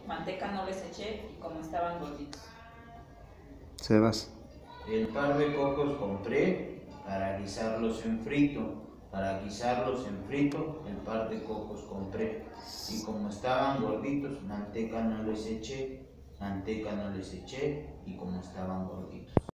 manteca no les eché y como estaban gorditos. Sebas. El par de cocos compré para guisarlos en frito. Para guisarlos en frito, el par de cocos compré. Y como estaban gorditos, manteca no les eché y como estaban gorditos.